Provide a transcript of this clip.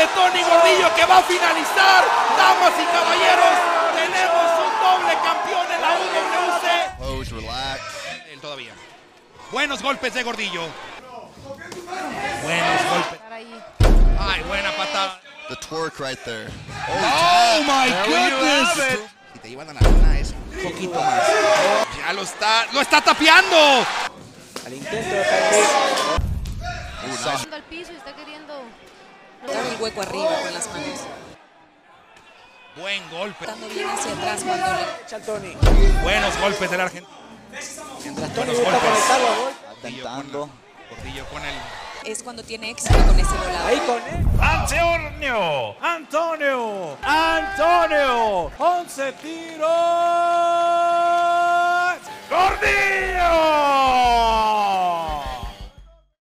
de Tony Gordillo que va a finalizar. Damas y caballeros, tenemos un doble campeón en la UWC. Pose, relax. Él todavía. Buenos golpes de Gordillo. Buenos golpes. Ay, buena patada. The twerk right there. Oh my goodness. Si te llevan a la luna es un poquito más. Ya lo está tapeando. Al intento de Patrick. Al piso y está queriendo dar el hueco arriba con las manos. Buen golpe. Estando bien hacia atrás cuando le Echa al Tony. Buenos golpes del argentino. Mientras Tony busca conectarlo a golpe. Intentando. Gordillo con el... es cuando tiene éxito con ese volado. Ahí con él. Antonio. 11 tiros. ¡Gordillo!